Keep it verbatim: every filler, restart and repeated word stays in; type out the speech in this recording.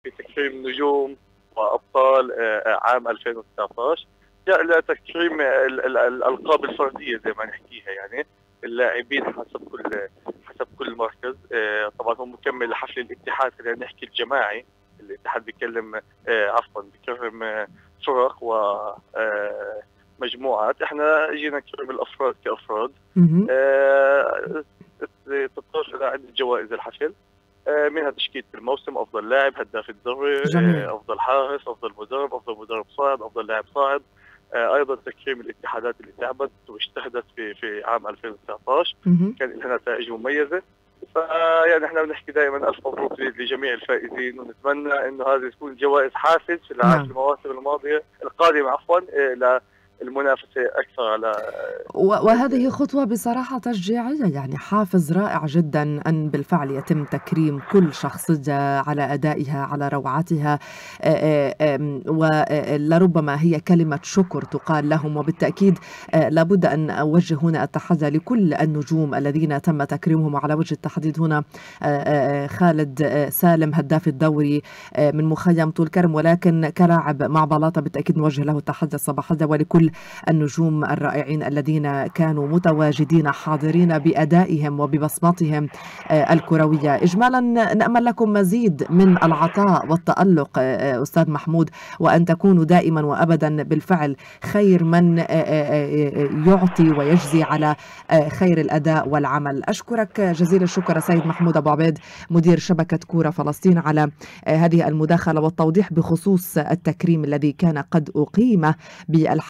في تكريم نجوم وأبطال آآ عام ألفين وتسعطعش، جاء إلى تكريم ال ال الألقاب الفردية زي ما نحكيها يعني، اللاعبين حسب كل حسب كل مركز. آآ طبعًا هو مكمل لحفل الاتحاد، خلينا نحكي الجماعي، الاتحاد بيكلم آآ عفوًا بيكرم فرق و آآ مجموعات، إحنا جينا نكرم الأفراد كأفراد. اهم. آآ تتطرق إلى عدة جوائز الحفل، آآ منها تشكيلة الموسم، أفضل لاعب، هداف الدوري، جميل. آآ أفضل حارس، أفضل مدرب، أفضل مدرب صاعد، أفضل لاعب صاعد. آآ أيضًا تكريم الاتحادات اللي تعبت واجتهدت في في عام ألفين وتسعطعش، اهم. كان لها نتائج مميزة. فيعني إحنا بنحكي دائمًا ألف مبروك لجميع الفائزين، ونتمنى إنه هذه تكون جوائز حافز في الع في نعم. المواسم الماضية القادمة عفوًا، آآ للمنافسة أكثر على و ال وهذه خطوة بصراحة تشجيعية، يعني حافز رائع جدًا أن بالفعل يتم تكريم كل شخصية على أدائها، على روعتها، آآ آمم ولربما هي كلمة شكر تُقال لهم، وبالتأكيد آآ لابد أن أوجه هنا التحية لكل النجوم الذين تم تكريمهم، وعلى وجه التحديد هنا آآ آآ خالد آآ سالم هداف الدوري آآ من مخيم طول كرم، ولكن كلاعب مع بلاطة بالتأكيد نوجه له التحية الصباحية، ولكل النجوم الرائعين الذين كانوا متواجدين حاضرين بأدائهم وببصمتهم آآ الكروية. إجمالًا نأمل لكم مزيد من العطاء والتألق آآ أستاذ محمود، وأن تكونوا دائمًا وأبدًا بالفعل خير من آآ آآ يعطي ويجزي على آآ خير الأداء والعمل. أشكرك جزيل الشكر السيد محمود أبو عبيد مدير شبكة كورة فلسطين على آآ هذه المداخلة والتوضيح بخصوص التكريم الذي كان قد أُقيم بالح